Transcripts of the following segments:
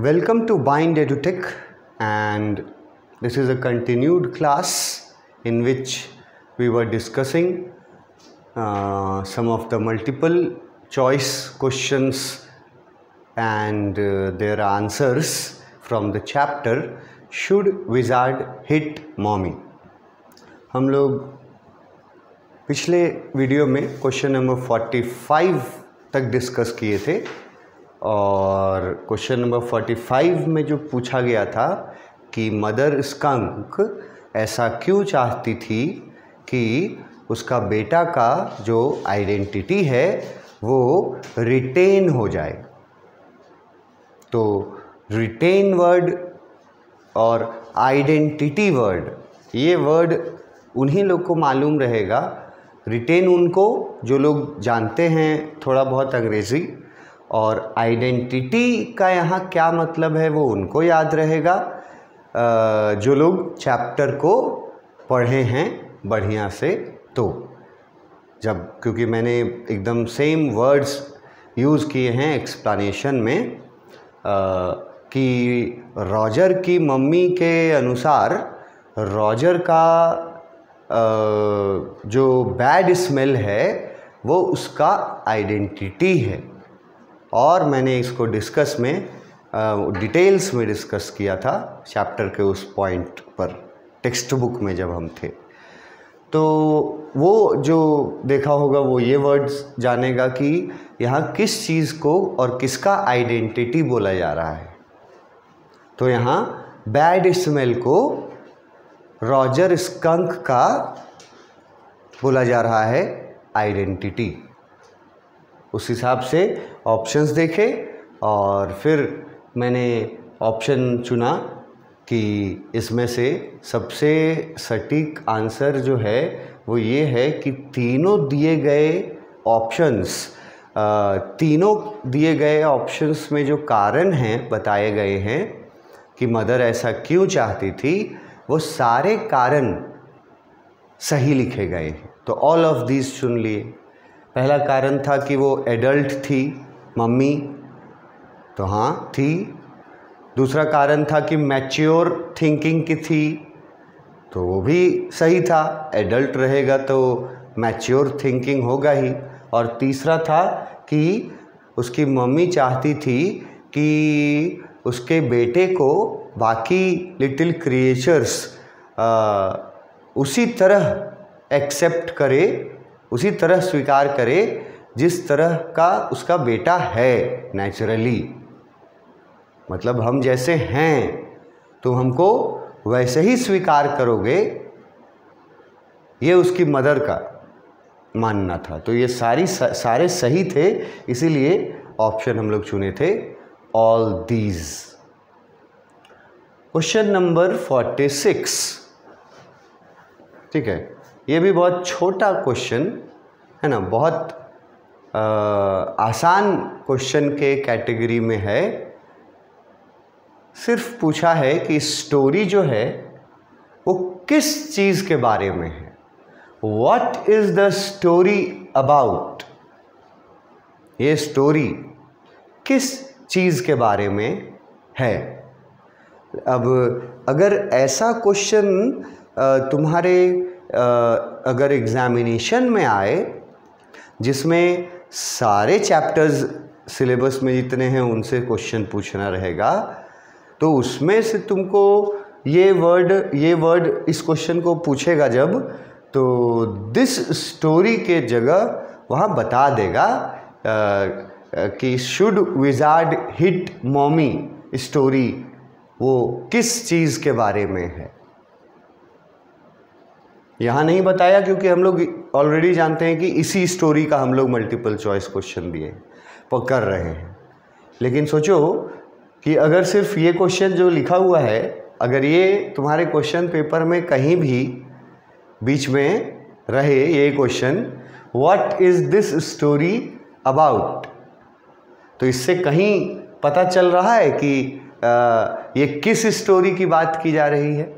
Welcome to Bind EduTech, and this is a continued class in which we were discussing some of the multiple choice questions and their answers from the chapter Should Wizard Hit Mommy? हम लोग पिछले video में question number 45 तक discuss किए थे और question number 45 में जो पूछा गया था कि मदर स्कंक ऐसा क्यों चाहती थी कि उसका बेटा का जो आइडेंटिटी है वो रिटेन हो जाए। तो रिटेन वर्ड और आइडेंटिटी वर्ड, ये वर्ड उन्हीं लोग को मालूम रहेगा। रिटेन उनको जो लोग जानते हैं थोड़ा बहुत अंग्रेज़ी, और आइडेंटिटी का यहाँ क्या मतलब है वो उनको याद रहेगा जो लोग चैप्टर को पढ़े हैं बढ़िया से। तो जब क्योंकि मैंने एकदम सेम वर्ड्स यूज़ किए हैं एक्सप्लेनेशन में कि रॉजर की मम्मी के अनुसार रॉजर का जो बैड स्मेल है वो उसका आइडेंटिटी है, और मैंने इसको डिस्कस में डिटेल्स में डिस्कस किया था चैप्टर के उस पॉइंट पर टेक्स्ट बुक में जब हम थे। तो वो जो देखा होगा वो ये वर्ड्स जानेगा कि यहाँ किस चीज़ को और किसका आइडेंटिटी बोला जा रहा है। तो यहाँ बैड स्मेल को रॉजर स्कंक का बोला जा रहा है आइडेंटिटी। उस हिसाब से ऑप्शंस देखे और फिर मैंने ऑप्शन चुना कि इसमें से सबसे सटीक आंसर जो है वो ये है कि तीनों दिए गए ऑप्शंस में जो कारण हैं बताए गए हैं कि मदर ऐसा क्यों चाहती थी, वो सारे कारण सही लिखे गए हैं। तो ऑल ऑफ दीज चुन लिए। पहला कारण था कि वो एडल्ट थी मम्मी, तो हाँ थी। दूसरा कारण था कि मैच्योर थिंकिंग की थी, तो वो भी सही था, एडल्ट रहेगा तो मैच्योर थिंकिंग होगा ही। और तीसरा था कि उसकी मम्मी चाहती थी कि उसके बेटे को बाकी लिटिल क्रिएचर्स उसी तरह एक्सेप्ट करे, उसी तरह स्वीकार करे जिस तरह का उसका बेटा है नेचुरली। मतलब हम जैसे हैं तो हमको वैसे ही स्वीकार करोगे, ये उसकी मदर का मानना था। तो ये सारे सही थे, इसीलिए ऑप्शन हम लोग चुने थे ऑल दीज। क्वेश्चन नंबर 46, ठीक है, ये भी बहुत छोटा क्वेश्चन है ना, बहुत आसान क्वेश्चन के कैटेगरी में है। सिर्फ पूछा है कि स्टोरी जो है वो किस चीज़ के बारे में है। What is the story about? ये स्टोरी किस चीज़ के बारे में है। अब अगर ऐसा क्वेश्चन तुम्हारे अगर एग्जामिनेशन में आए जिसमें सारे चैप्टर्स सिलेबस में जितने हैं उनसे क्वेश्चन पूछना रहेगा, तो उसमें से तुमको ये वर्ड इस क्वेश्चन को पूछेगा जब, तो दिस स्टोरी के जगह वहाँ बता देगा कि Should Wizard Hit Mommy story वो किस चीज़ के बारे में है। यहाँ नहीं बताया क्योंकि हम लोग ऑलरेडी जानते हैं कि इसी स्टोरी का हम लोग मल्टीपल चॉइस क्वेश्चन दिए कर रहे हैं। लेकिन सोचो कि अगर सिर्फ ये क्वेश्चन जो लिखा हुआ है, अगर ये तुम्हारे क्वेश्चन पेपर में कहीं भी बीच में रहे ये question, what is this story about, तो इससे कहीं पता चल रहा है कि ये किस स्टोरी की बात की जा रही है।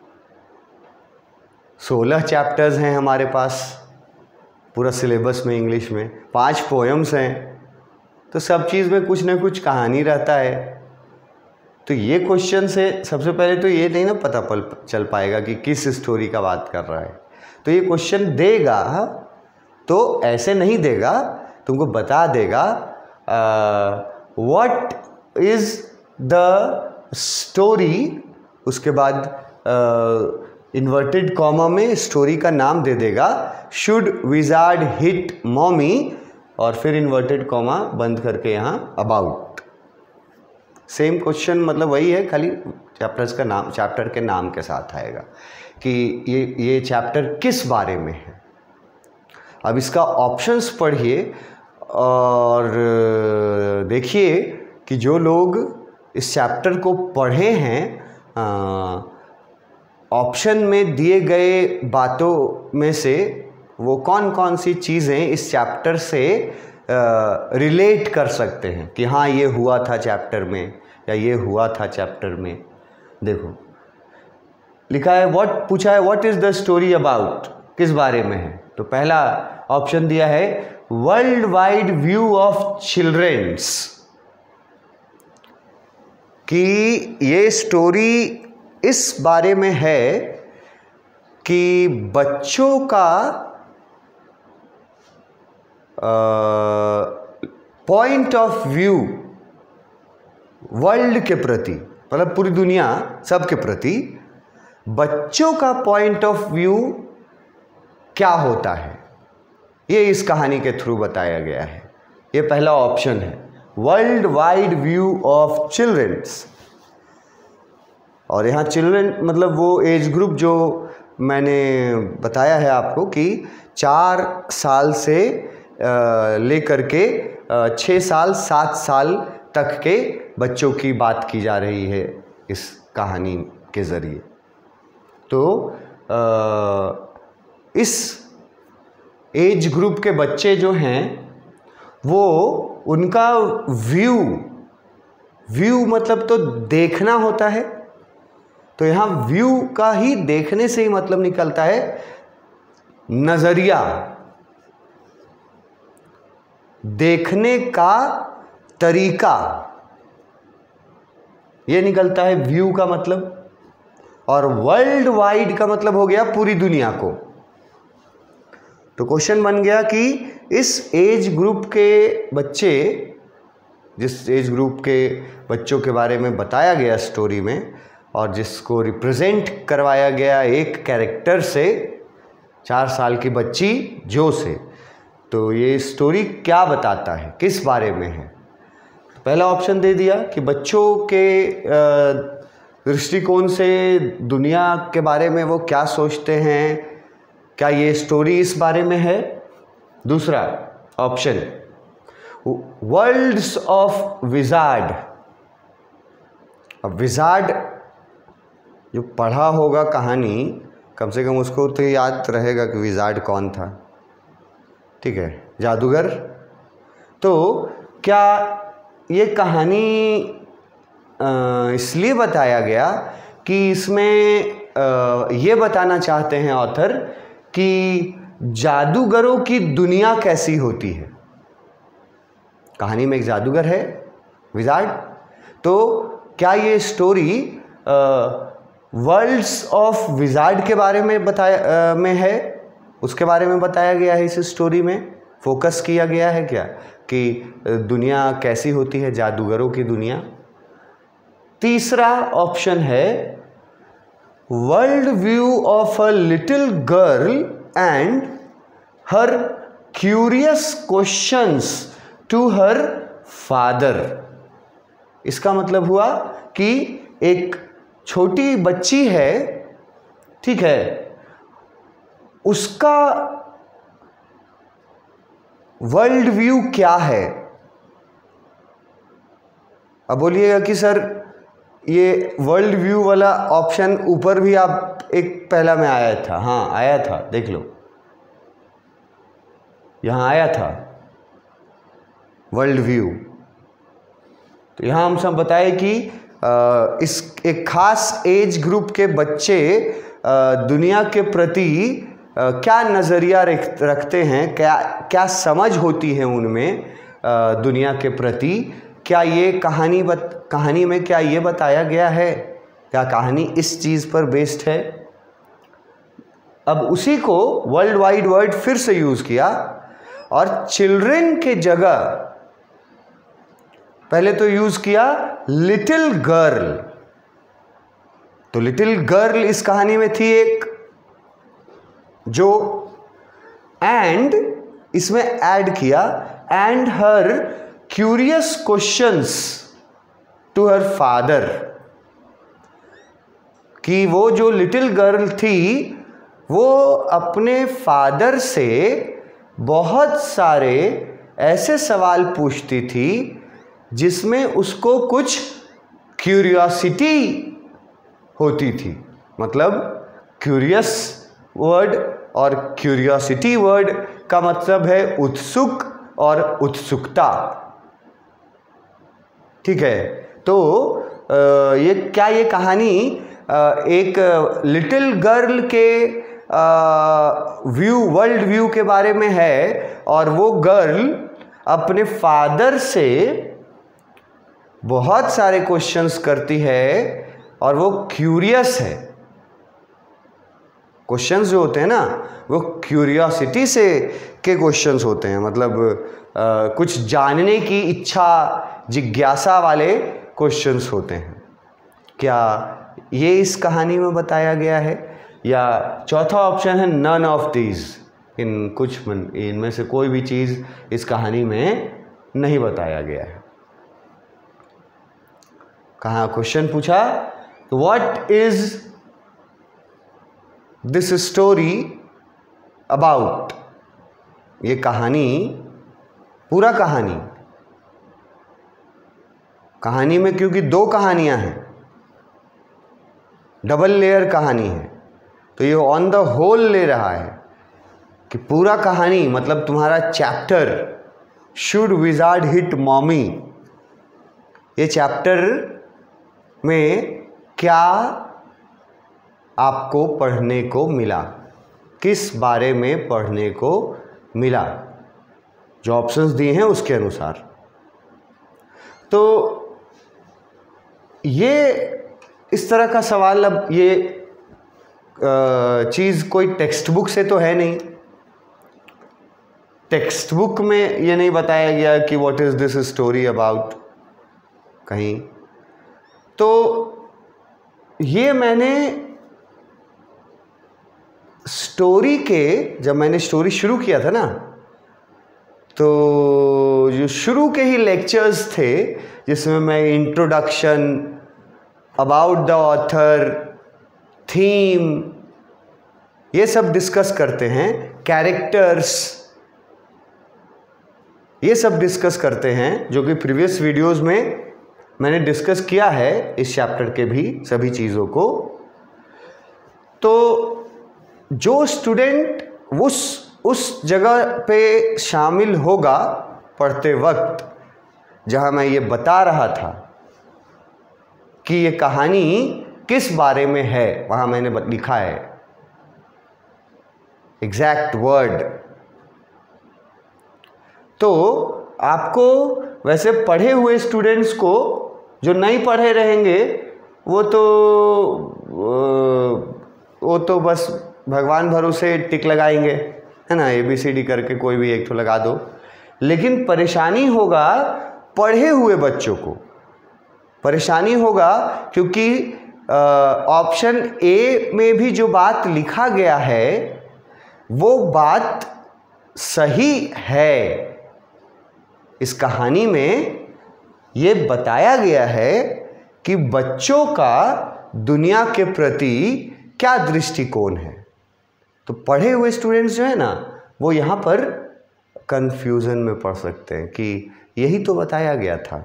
16 चैप्टर्स हैं हमारे पास पूरा सिलेबस में, इंग्लिश में 5 पोएम्स हैं, तो सब चीज़ में कुछ ना कुछ कहानी रहता है। तो ये क्वेश्चन से सबसे पहले तो ये नहीं ना पता चल पाएगा कि किस स्टोरी का बात कर रहा है। तो ये क्वेश्चन देगा तो ऐसे नहीं देगा, तुमको बता देगा व्हाट इज द स्टोरी, उसके बाद इन्वर्टेड कॉमा में स्टोरी का नाम दे देगा, शुड विजार्ड हिट मॉमी, और फिर इन्वर्टेड कॉमा बंद करके यहाँ अबाउट। सेम क्वेश्चन मतलब वही है, खाली चैप्टर्स का नाम, चैप्टर के नाम के साथ आएगा कि ये चैप्टर किस बारे में है। अब इसका ऑप्शंस पढ़िए और देखिए कि जो लोग इस चैप्टर को पढ़े हैं, ऑप्शन में दिए गए बातों में से वो कौन कौन सी चीज़ें इस चैप्टर से रिलेट कर सकते हैं कि हाँ ये हुआ था चैप्टर में या ये हुआ था चैप्टर में। देखो लिखा है व्हाट, पूछा है what is the story about, किस बारे में है। तो पहला ऑप्शन दिया है world wide view of childrens, कि ये स्टोरी इस बारे में है कि बच्चों का पॉइंट ऑफ व्यू वर्ल्ड के प्रति, मतलब पूरी दुनिया सब के प्रति बच्चों का पॉइंट ऑफ व्यू क्या होता है, ये इस कहानी के थ्रू बताया गया है। ये पहला ऑप्शन है, world wide view of childrens. और यहाँ चिल्ड्रन मतलब वो एज ग्रुप जो मैंने बताया है आपको कि 4 साल से लेकर के 6 साल 7 साल तक के बच्चों की बात की जा रही है इस कहानी के ज़रिए। तो इस एज ग्रुप के बच्चे जो हैं वो उनका व्यू मतलब तो देखना होता है, तो यहाँ व्यू का ही देखने से ही मतलब निकलता है नज़रिया, देखने का तरीका, ये निकलता है व्यू का मतलब। और वर्ल्ड वाइड का मतलब हो गया पूरी दुनिया को। तो क्वेश्चन बन गया कि इस एज ग्रुप के बच्चे, जिस एज ग्रुप के बच्चों के बारे में बताया गया स्टोरी में और जिसको रिप्रेजेंट करवाया गया एक कैरेक्टर से, 4 साल की बच्ची जो से, तो ये स्टोरी क्या बताता है, किस बारे में है। पहला ऑप्शन दे दिया कि बच्चों के दृष्टिकोण से दुनिया के बारे में वो क्या सोचते हैं, क्या ये स्टोरी इस बारे में है। दूसरा ऑप्शन वर्ल्ड्स ऑफ विजार्ड। अब विजार्ड जो पढ़ा होगा कहानी, कम से कम उसको तो याद रहेगा कि विजार्ड कौन था, ठीक है, जादूगर। तो क्या ये कहानी इसलिए बताया गया कि इसमें ये बताना चाहते हैं ऑथर कि जादूगरों की दुनिया कैसी होती है। कहानी में एक जादूगर है, विजार्ड, तो क्या ये स्टोरी वर्ल्ड्स ऑफ विजार्ड के बारे में में है, उसके बारे में बताया गया है इस स्टोरी में, फोकस किया गया है क्या कि दुनिया कैसी होती है, जादूगरों की दुनिया। तीसरा ऑप्शन है world view of a little girl and her curious questions to her father. इसका मतलब हुआ कि एक छोटी बच्ची है, ठीक है, उसका वर्ल्ड व्यू क्या है। अब बोलिएगा कि सर ये वर्ल्ड व्यू वाला ऑप्शन ऊपर भी आप एक पहला में आया था। हाँ आया था, देख लो यहाँ आया था वर्ल्ड व्यू। तो यहाँ हम सब बताए कि इस एक खास एज ग्रुप के बच्चे दुनिया के प्रति क्या नज़रिया रखते हैं, क्या समझ होती है उनमें दुनिया के प्रति, क्या ये कहानी में क्या ये बताया गया है, क्या कहानी इस चीज़ पर बेस्ड है? अब उसी को वर्ल्ड वाइड वर्ड फिर से यूज़ किया और चिल्ड्रन के जगह पहले तो यूज़ किया लिटिल गर्ल। तो लिटिल गर्ल इस कहानी में थी एक, जो एंड इसमें ऐड किया and her curious questions to her father, कि वो जो लिटिल गर्ल थी वो अपने फादर से बहुत सारे ऐसे सवाल पूछती थी जिसमें उसको कुछ क्यूरियोसिटी होती थी। मतलब क्यूरियस वर्ड और क्यूरियोसिटी वर्ड का मतलब है उत्सुक और उत्सुकता। ठीक है, तो ये कहानी एक लिटिल गर्ल के वर्ल्ड व्यू के बारे में है, और वो गर्ल अपने फादर से बहुत सारे क्वेश्चंस करती है और वो क्यूरियस है। क्वेश्चंस जो होते हैं ना वो क्यूरियोसिटी से के क्वेश्चंस होते हैं, मतलब कुछ जानने की इच्छा, जिज्ञासा वाले क्वेश्चंस होते हैं। क्या ये इस कहानी में बताया गया है? या चौथा ऑप्शन है नन ऑफ दीज, इनमें से कोई भी चीज़ इस कहानी में नहीं बताया गया है। कहाँ क्वेश्चन पूछा, what is this story about? ये कहानी, पूरा कहानी में क्योंकि दो कहानियां हैं, डबल लेयर कहानी है, तो ये ऑन द होल ले रहा है कि पूरा कहानी, मतलब तुम्हारा chapter Should Wizard Hit Mommy, ये चैप्टर में क्या आपको पढ़ने को मिला, किस बारे में पढ़ने को मिला, जो ऑप्शंस दिए हैं उसके अनुसार। तो ये इस तरह का सवाल, अब ये चीज़ कोई टेक्स्ट बुक से तो है नहीं, टेक्स्ट बुक में ये नहीं बताया गया कि what is this story about कहीं। तो ये मैंने स्टोरी के, जब मैंने स्टोरी शुरू किया था ना, तो जो शुरू के ही लेक्चर्स थे जिसमें मैं introduction, about the author, theme, ये सब डिस्कस करते हैं, कैरेक्टर्स, ये सब डिस्कस करते हैं, जो कि प्रीवियस वीडियोस में मैंने डिस्कस किया है इस चैप्टर के भी सभी चीज़ों को। तो जो स्टूडेंट उस जगह पे शामिल होगा पढ़ते वक्त जहाँ मैं ये बता रहा था कि ये कहानी किस बारे में है, वहाँ मैंने लिखा है एग्जैक्ट वर्ड। तो आपको वैसे पढ़े हुए स्टूडेंट्स को, जो नहीं पढ़े रहेंगे वो तो बस भगवान भरोसे टिक लगाएंगे, है ना, ABCD करके कोई भी एक तो लगा दो। लेकिन परेशानी होगा पढ़े हुए बच्चों को, परेशानी होगा क्योंकि ऑप्शन ए में भी जो बात लिखा गया है वो बात सही है। इस कहानी में ये बताया गया है कि बच्चों का दुनिया के प्रति क्या दृष्टिकोण है। तो पढ़े हुए स्टूडेंट्स जो है ना, वो यहाँ पर कंफ्यूजन में पड़ सकते हैं कि यही तो बताया गया था।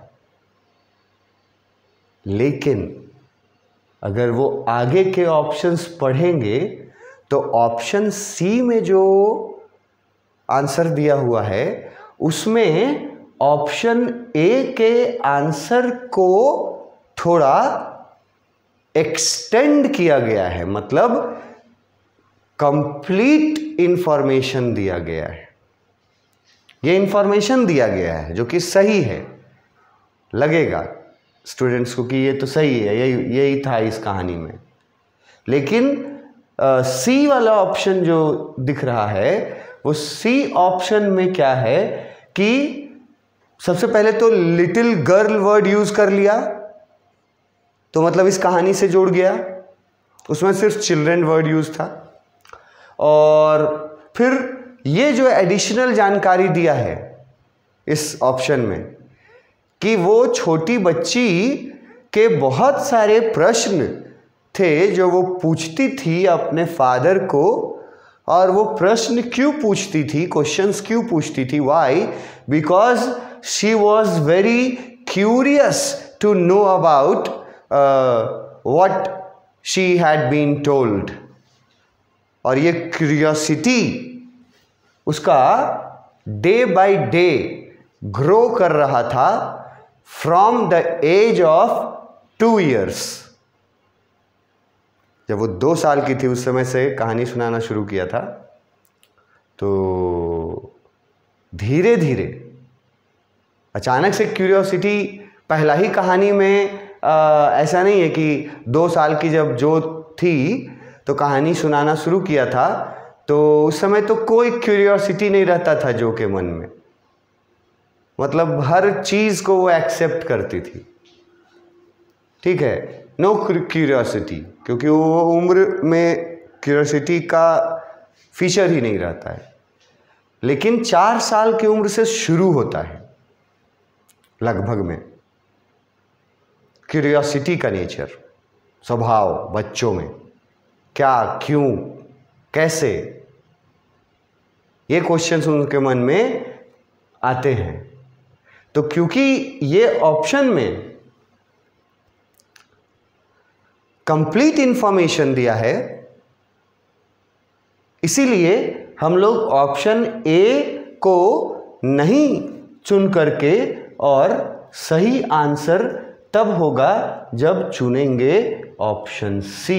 लेकिन अगर वो आगे के ऑप्शंस पढ़ेंगे तो ऑप्शन सी में जो आंसर दिया हुआ है उसमें ऑप्शन ए के आंसर को थोड़ा एक्सटेंड किया गया है, मतलब कंप्लीट इंफॉर्मेशन दिया गया है। ये इंफॉर्मेशन दिया गया है जो कि सही है, लगेगा स्टूडेंट्स को कि ये तो सही है, यही था इस कहानी में। लेकिन सी वाला ऑप्शन जो दिख रहा है वो सी ऑप्शन में क्या है कि सबसे पहले तो लिटिल गर्ल वर्ड यूज कर लिया, तो मतलब इस कहानी से जोड़ गया, उसमें सिर्फ चिल्ड्रन वर्ड यूज था। और फिर ये जो एडिशनल जानकारी दिया है इस ऑप्शन में कि वो छोटी बच्ची के बहुत सारे प्रश्न थे जो वो पूछती थी अपने फादर को, और वो प्रश्न क्यों पूछती थी, क्वेश्चंस क्यों पूछती थी, why, because she was very curious to know about what she had been told. और ये क्यूरियोसिटी उसका डे बाय डे ग्रो कर रहा था from the age of 2 years। जब वो 2 साल की थी उस समय से कहानी सुनाना शुरू किया था, तो धीरे धीरे अचानक से क्यूरियोसिटी पहला ही कहानी में ऐसा नहीं है कि 2 साल की जब जो थी तो कहानी सुनाना शुरू किया था, तो उस समय तो कोई क्यूरियोसिटी नहीं रहता था जो के मन में, मतलब हर चीज़ को वो एक्सेप्ट करती थी, ठीक है, नो क्यूरियोसिटी, क्योंकि वो उम्र में क्यूरियोसिटी का फीचर ही नहीं रहता है। लेकिन 4 साल की उम्र से शुरू होता है लगभग में क्यूरियोसिटी का नेचर, स्वभाव बच्चों में, क्या, क्यों, कैसे, ये क्वेश्चंस उनके मन में आते हैं। तो क्योंकि ये ऑप्शन में कंप्लीट इंफॉर्मेशन दिया है, इसीलिए हम लोग ऑप्शन ए को नहीं चुन करके, और सही आंसर तब होगा जब चुनेंगे ऑप्शन सी।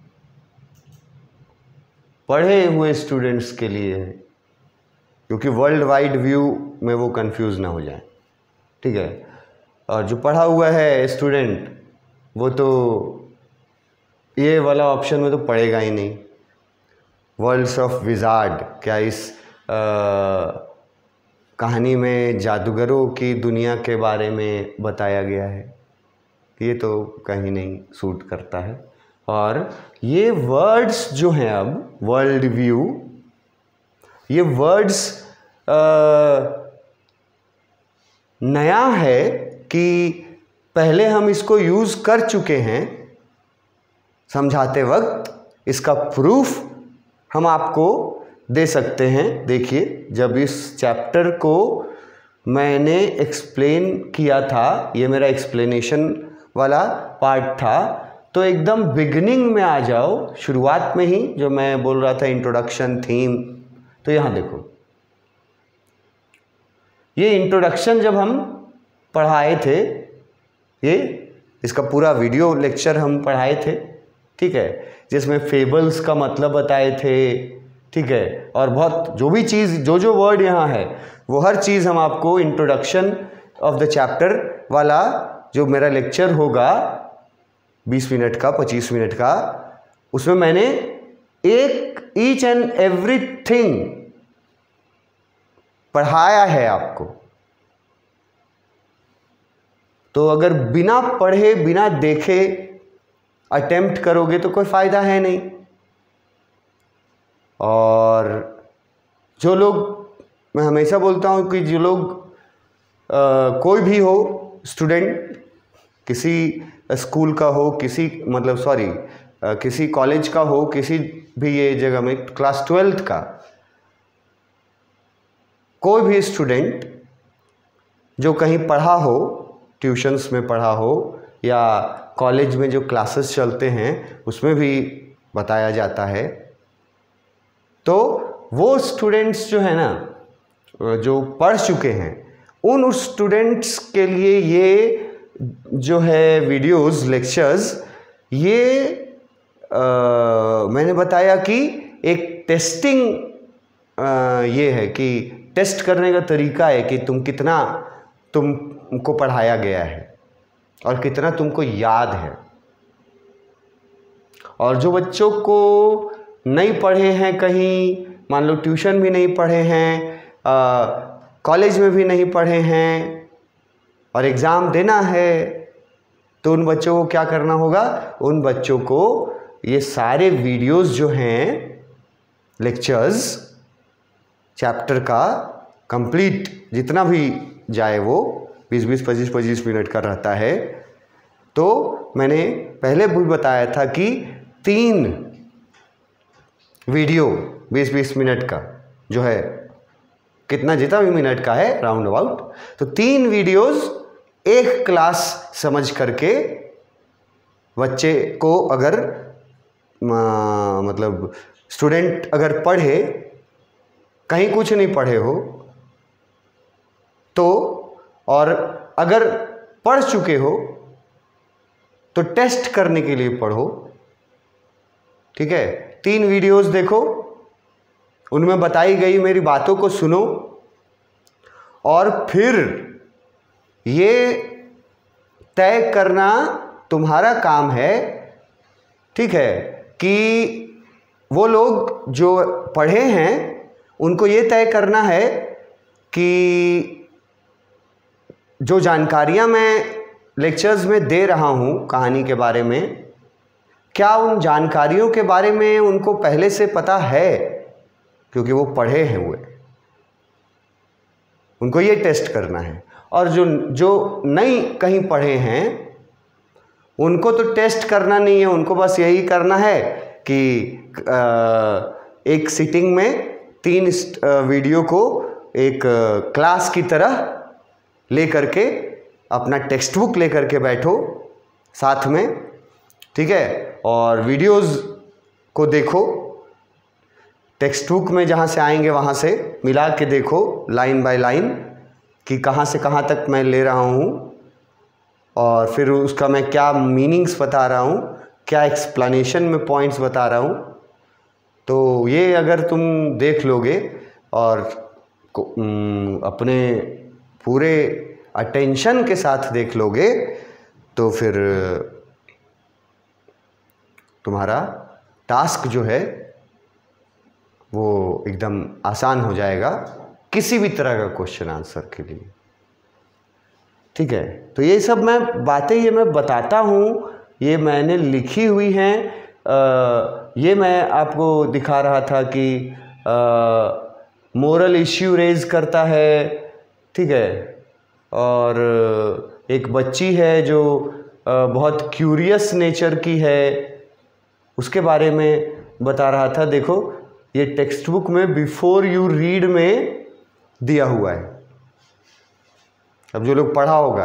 पढ़े हुए स्टूडेंट्स के लिए है, क्योंकि वर्ल्ड वाइड व्यू में वो कंफ्यूज ना हो जाए, ठीक है। और जो पढ़ा हुआ है स्टूडेंट वो तो ये वाला ऑप्शन में तो पढ़ेगा ही नहीं। वर्ल्ड्स ऑफ विजार्ड, क्या इस कहानी में जादूगरों की दुनिया के बारे में बताया गया है, ये तो कहीं नहीं सूट करता है। और ये वर्ड्स जो हैं, अब वर्ल्ड व्यू, ये वर्ड्स नया है कि पहले हम इसको यूज़ कर चुके हैं समझाते वक्त। इसका प्रूफ हम आपको दे सकते हैं। देखिए, जब इस चैप्टर को मैंने एक्सप्लेन किया था, ये मेरा एक्सप्लेनेशन वाला पार्ट था, तो एकदम बिगिनिंग में आ जाओ, शुरुआत में ही जो मैं बोल रहा था इंट्रोडक्शन, थीम, तो यहाँ देखो, ये इंट्रोडक्शन जब हम पढ़ाए थे, ये इसका पूरा वीडियो लेक्चर हम पढ़ाए थे, ठीक है, जिसमें फेबल्स का मतलब बताए थे, ठीक है, और बहुत जो भी चीज़, जो वर्ड यहाँ है, वो हर चीज़ हम आपको इंट्रोडक्शन ऑफ द चैप्टर वाला जो मेरा लेक्चर होगा 20 मिनट का, 25 मिनट का, उसमें मैंने ईच एंड एवरीथिंग पढ़ाया है आपको। तो अगर बिना पढ़े, बिना देखे अटेम्प्ट करोगे तो कोई फ़ायदा है नहीं। और जो लोग, मैं हमेशा बोलता हूँ कि जो लोग कोई भी हो स्टूडेंट, किसी स्कूल का हो, किसी कॉलेज का हो, किसी भी ये जगह में, क्लास 12th का कोई भी स्टूडेंट जो कहीं पढ़ा हो, ट्यूशन्स में पढ़ा हो, या कॉलेज में जो क्लासेस चलते हैं उसमें भी बताया जाता है, तो वो स्टूडेंट्स जो है ना, जो पढ़ चुके हैं, उन स्टूडेंट्स के लिए ये जो है वीडियोस, लेक्चर्स, ये मैंने बताया कि एक टेस्टिंग ये है कि टेस्ट करने का तरीका है कि तुम कितना तुमको पढ़ाया गया है और कितना तुमको याद है। और जो बच्चों को नहीं पढ़े हैं, कहीं मान लो ट्यूशन भी नहीं पढ़े हैं, कॉलेज में भी नहीं पढ़े हैं और एग्ज़ाम देना है, तो उन बच्चों को क्या करना होगा? उन बच्चों को ये सारे वीडियोस जो हैं, लेक्चर्स, चैप्टर का कंप्लीट जितना भी जाए वो 20-20, 25-25 मिनट का रहता है। तो मैंने पहले भी बताया था कि 3 वीडियो 20-20 मिनट का जो है, कितना जितना भी मिनट का है राउंड अबाउट, तो 3 वीडियोस एक क्लास समझ करके बच्चे को अगर मतलब स्टूडेंट अगर पढ़े, कहीं कुछ नहीं पढ़े हो तो, और अगर पढ़ चुके हो तो टेस्ट करने के लिए पढ़ो। ठीक है, 3 वीडियोस देखो, उनमें बताई गई मेरी बातों को सुनो और फिर ये तय करना तुम्हारा काम है, ठीक है, कि वो लोग जो पढ़े हैं उनको ये तय करना है कि जो जानकारियां मैं लेक्चर्स में दे रहा हूं कहानी के बारे में, क्या उन जानकारियों के बारे में उनको पहले से पता है, क्योंकि वो पढ़े हैं हुए, उनको ये टेस्ट करना है। और जो नहीं कहीं पढ़े हैं उनको तो टेस्ट करना नहीं है, उनको बस यही करना है कि एक सिटिंग में 3 वीडियो को एक क्लास की तरह ले करके अपना टेक्स्ट बुक ले करके बैठो साथ में, ठीक है, और वीडियोस को देखो, टेक्स्ट बुक में जहाँ से आएंगे वहाँ से मिला के देखो लाइन बाय लाइन कि कहाँ से कहाँ तक मैं ले रहा हूँ और फिर उसका मैं क्या मीनिंग्स बता रहा हूँ, क्या एक्सप्लेनेशन में पॉइंट्स बता रहा हूँ। तो ये अगर तुम देख लोगे और अपने पूरे अटेंशन के साथ देख लोगे तो फिर तुम्हारा टास्क जो है वो एकदम आसान हो जाएगा किसी भी तरह का क्वेश्चन आंसर के लिए। ठीक है, तो ये सब मैं बातें ये मैं बताता हूँ, ये मैंने लिखी हुई हैं। ये मैं आपको दिखा रहा था कि मोरल इश्यू रेज करता है, ठीक है, और एक बच्ची है जो बहुत क्यूरियस नेचर की है, उसके बारे में बता रहा था। देखो ये टेक्स्ट बुक में बिफोर यू रीड में दिया हुआ है। अब जो लोग पढ़ा होगा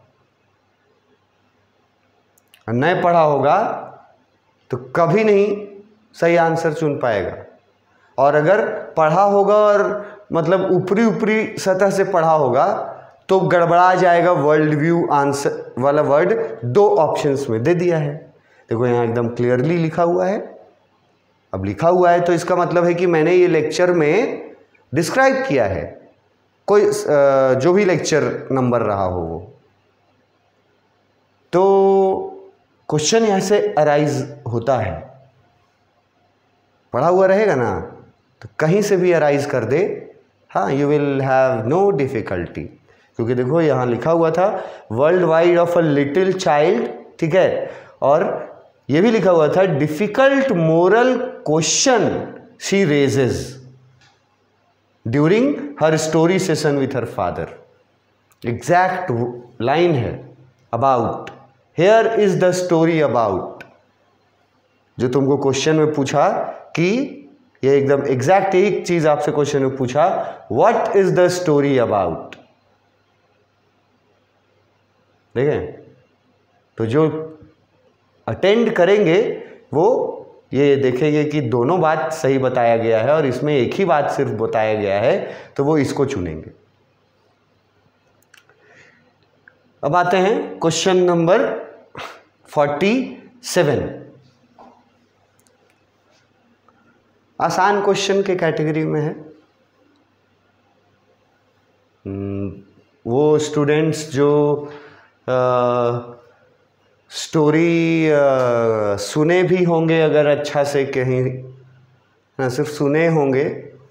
और नहीं पढ़ा होगा तो कभी नहीं सही आंसर चुन पाएगा, और अगर पढ़ा होगा और मतलब ऊपरी ऊपरी सतह से पढ़ा होगा तो गड़बड़ा जाएगा। वर्ल्ड व्यू आंसर वाला वर्ड 2 ऑप्शंस में दे दिया है। देखो यहाँ एकदम क्लियरली लिखा हुआ है। अब लिखा हुआ है तो इसका मतलब है कि मैंने ये लेक्चर में डिस्क्राइब किया है, कोई जो भी लेक्चर नंबर रहा हो वो। तो क्वेश्चन यहाँ से अराइज होता है, पढ़ा हुआ रहेगा ना तो कहीं से भी अराइज कर दे, हाँ, you will have no difficulty. क्योंकि देखो यहाँ लिखा हुआ था world wide of a little child, ठीक है, और ये भी लिखा हुआ था difficult moral question she raises during her story session with her father. Exact line है about, here is the story about, जो तुमको क्वेश्चन में पूछा कि ये एकदम एग्जैक्ट एक चीज आपसे क्वेश्चन में पूछा, what is the story about. देखें, तो जो अटेंड करेंगे वो ये देखेंगे कि दोनों बात सही बताया गया है और इसमें एक ही बात सिर्फ बताया गया है, तो वो इसको चुनेंगे। अब आते हैं क्वेश्चन नंबर 47। आसान क्वेश्चन के कैटेगरी में है। वो स्टूडेंट्स जो स्टोरी सुने भी होंगे अगर अच्छा से कहीं, ना सिर्फ सुने होंगे,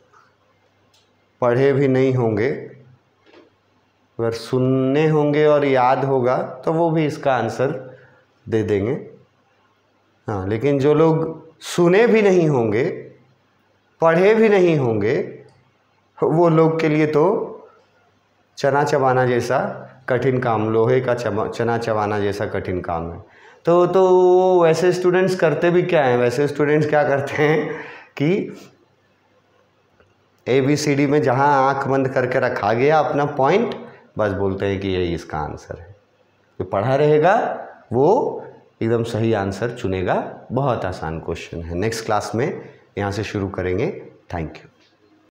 पढ़े भी नहीं होंगे, अगर सुनने होंगे और याद होगा तो वो भी इसका आंसर दे देंगे। हाँ, लेकिन जो लोग सुने भी नहीं होंगे, पढ़े भी नहीं होंगे, वो लोग के लिए तो चना चबाना जैसा कठिन काम, लोहे का चना चबाना जैसा कठिन काम है। तो वैसे स्टूडेंट्स करते भी क्या हैं, वैसे स्टूडेंट्स क्या करते हैं कि ABCD में जहाँ आंख बंद करके रखा गया अपना पॉइंट, बस बोलते हैं कि यही इसका आंसर है। जो पढ़ा रहेगा वो एकदम सही आंसर चुनेगा। बहुत आसान क्वेश्चन है। नेक्स्ट क्लास में यहाँ से शुरू करेंगे। Thank you.